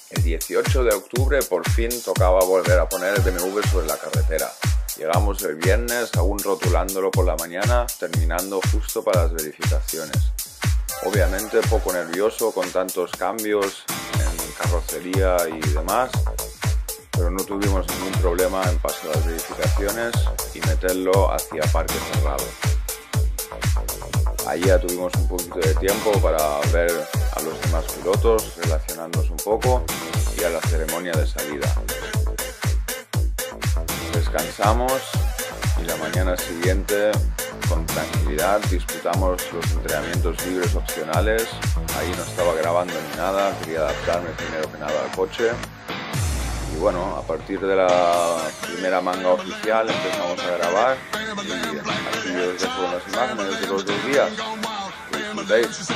El 18 de octubre por fin tocaba volver a poner el BMW sobre la carretera. Llegamos el viernes, aún rotulándolo por la mañana, terminando justo para las verificaciones. Obviamente poco nervioso con tantos cambios en carrocería y demás, pero no tuvimos ningún problema en pasar las verificaciones y meterlo hacia parque cerrado. Allí ya tuvimos un poquito de tiempo para ver a los demás pilotos, relacionarnos un poco y a la ceremonia de salida. Descansamos y la mañana siguiente, con tranquilidad, disputamos los entrenamientos libres opcionales. Ahí no estaba grabando ni nada, quería adaptarme primero que nada al coche. Y bueno, a partir de la primera manga oficial empezamos a grabar y aquí os dejo unas imágenes de los 2 días. Que disfrutéis.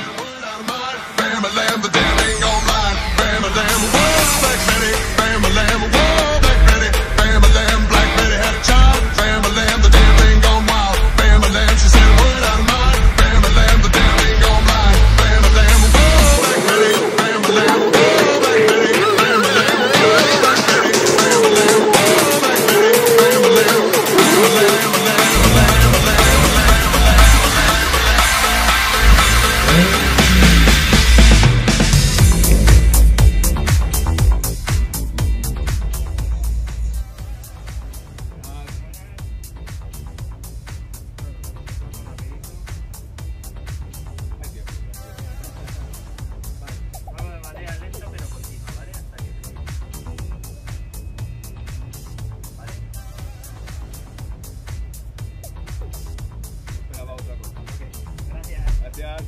Gracias.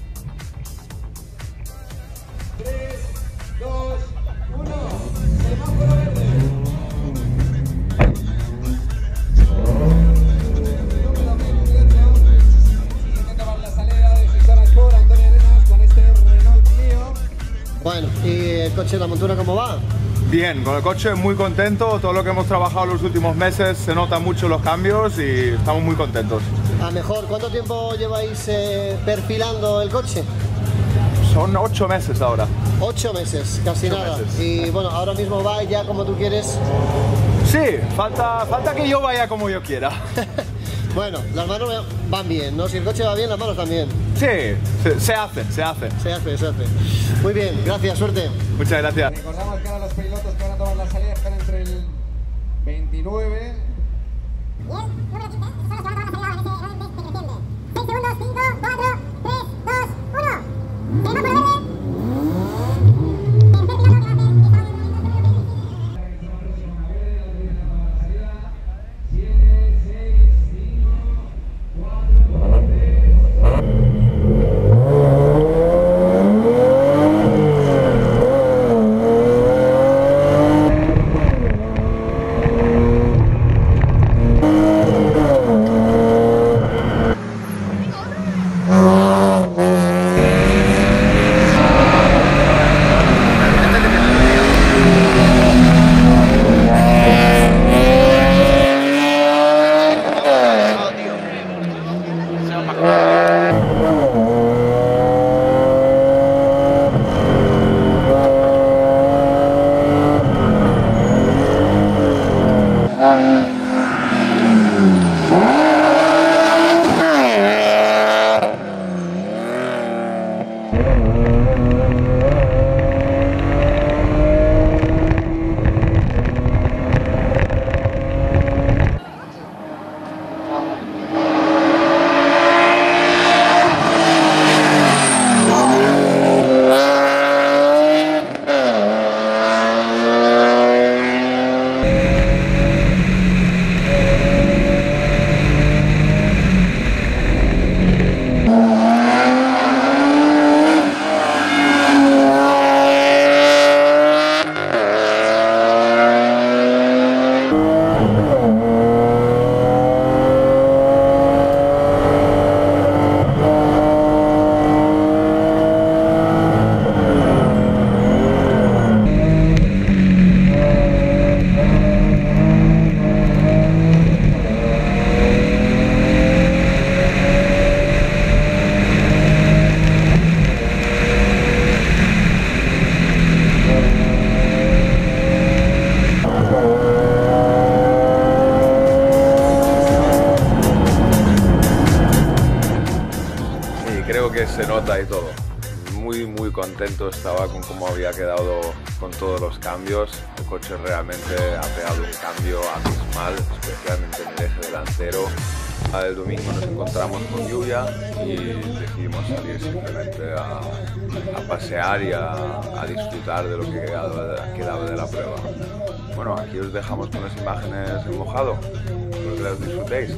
3, 2, 1. Semáforo verde. Bueno, ¿y el coche, la montura, cómo va? Bien, con el coche muy contento, todo lo que hemos trabajado los últimos meses se notan mucho los cambios y estamos muy contentos. A mejor, ¿cuánto tiempo lleváis perfilando el coche? Son 8 meses ahora. 8 meses, casi 8 nada. meses. Y bueno, ahora mismo va ya como tú quieres. Sí, falta que yo vaya como yo quiera. Bueno, las manos van bien, ¿no? Si el coche va bien, las manos también. Sí, se hace. Se hace. Muy bien, gracias, suerte. Muchas gracias. Recordamos que ahora los pilotos que van a tomar la salida están entre el 29. Bien, número 15, son los que van a tomar la salida en ese decreciente. 6 segundos, 5, 4, 3, 2, 1. Semáforo verde. Tercer piloto que hace, contento estaba con cómo había quedado con todos los cambios. El coche realmente ha pegado un cambio abismal, especialmente en el eje delantero. El domingo nos encontramos con lluvia y decidimos salir simplemente a pasear y a disfrutar de lo que quedaba de la prueba. Bueno, aquí os dejamos con las imágenes en mojado, espero que las disfrutéis.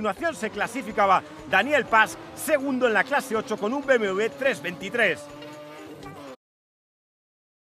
continuación se clasificaba Daniel Paz, segundo en la clase 8 con un BMW 323.